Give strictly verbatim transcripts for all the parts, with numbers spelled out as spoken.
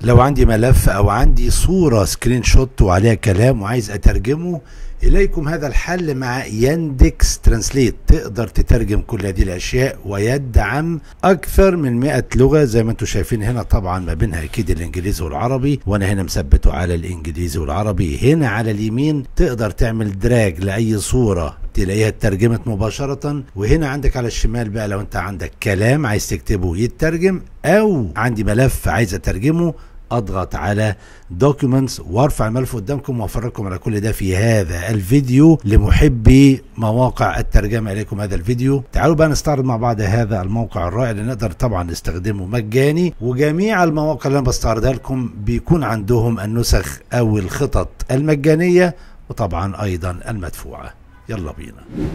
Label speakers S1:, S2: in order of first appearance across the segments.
S1: لو عندي ملف او عندي صورة سكرين شوت وعليها كلام وعايز اترجمه، اليكم هذا الحل مع ياندكس ترانسليت. تقدر تترجم كل هذه الاشياء ويدعم اكثر من مئة لغة زي ما انتم شايفين هنا. طبعا ما بينها اكيد الانجليزي والعربي، وانا هنا مثبته على الانجليزي والعربي. هنا على اليمين تقدر تعمل دراج لاي صورة تلاقيها اترجمت مباشرة، وهنا عندك على الشمال بقى لو انت عندك كلام عايز تكتبه يترجم، او عندي ملف عايز اترجمه اضغط على دوكيومنتس وارفع الملف قدامكم وافرجكم على كل ده في هذا الفيديو. لمحبي مواقع الترجمه اليكم هذا الفيديو. تعالوا بقى نستعرض مع بعض هذا الموقع الرائع اللي نقدر طبعا نستخدمه مجاني، وجميع المواقع اللي انا بستعرضها لكم بيكون عندهم النسخ او الخطط المجانيه وطبعا ايضا المدفوعه. يلا بينا.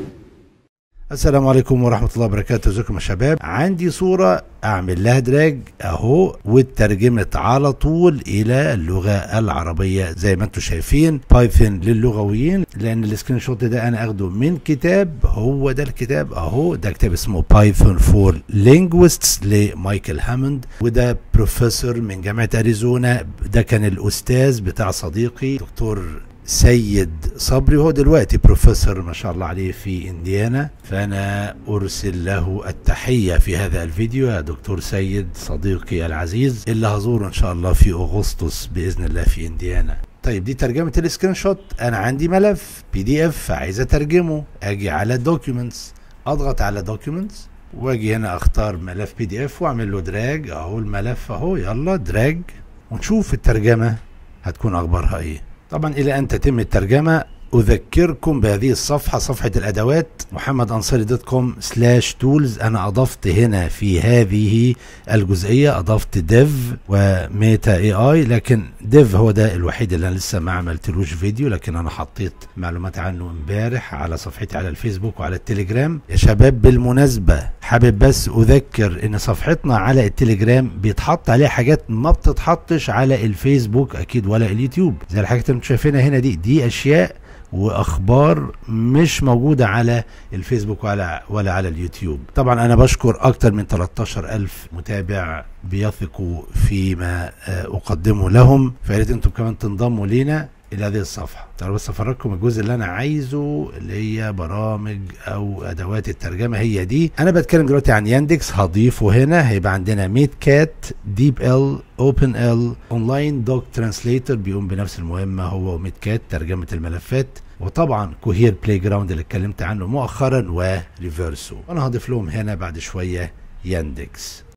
S1: السلام عليكم ورحمة الله وبركاته. ازيكم يا شباب؟ عندي صورة اعمل لها دراج اهو واترجمت على طول الى اللغة العربية زي ما انتم شايفين. بايثون للغويين، لان السكرين شوت ده انا اخده من كتاب، هو ده الكتاب اهو. ده كتاب اسمه بايثون فور لينجويستس لمايكل هاموند، وده بروفيسور من جامعة اريزونا. ده كان الاستاذ بتاع صديقي دكتور سيد صبري، وهو دلوقتي بروفيسور ما شاء الله عليه في انديانا. فانا ارسل له التحية في هذا الفيديو يا دكتور سيد صديقي العزيز، اللي هزوره ان شاء الله في اغسطس باذن الله في انديانا. طيب دي ترجمة السكرين شوت. انا عندي ملف بي دي اف عايز اترجمه، اجي على دوكيومنتس اضغط على دوكيومنتس واجي هنا اختار ملف بي دي اف واعمل له دراج اهو. الملف اهو، يلا دراج ونشوف الترجمة هتكون اخبارها ايه. طبعا الى ان تتم الترجمة اذكركم بهذه الصفحة، صفحة الادوات محمد انصاري دوت كوم سلاش تولز. انا اضفت هنا في هذه الجزئية اضفت ديف وميتا اي اي، لكن ديف هو ده الوحيد اللي انا لسه ما عملتلوش فيديو، لكن انا حطيت معلومات عنه امبارح على صفحتي على الفيسبوك وعلى التليجرام. يا شباب بالمناسبة حابب بس اذكر ان صفحتنا على التليجرام بيتحط عليها حاجات ما بتتحطش على الفيسبوك اكيد ولا اليوتيوب، زي الحاجات اللي انتم شايفينها هنا دي. دي اشياء واخبار مش موجودة على الفيسبوك ولا ولا على اليوتيوب. طبعا انا بشكر اكتر من تلتاشر الف متابع بيثقوا فيما اقدمه لهم، فياريت انتم كمان تنضموا لينا الى هذه الصفحه. تعالوا بس افرجكم الجزء اللي انا عايزه اللي هي برامج او ادوات الترجمه. هي دي انا بتكلم دلوقتي عن ياندكس، هضيفه هنا. هيبقى عندنا ميت كات، ديب ال، اوبن ال، اونلاين دوك ترانسليتر بيقوم بنفس المهمه هو ميت كات ترجمه الملفات، وطبعا كوهير بلاي جراوند اللي اتكلمت عنه مؤخرا وريفرسو. انا هضيف لهم هنا بعد شويه ياندكس.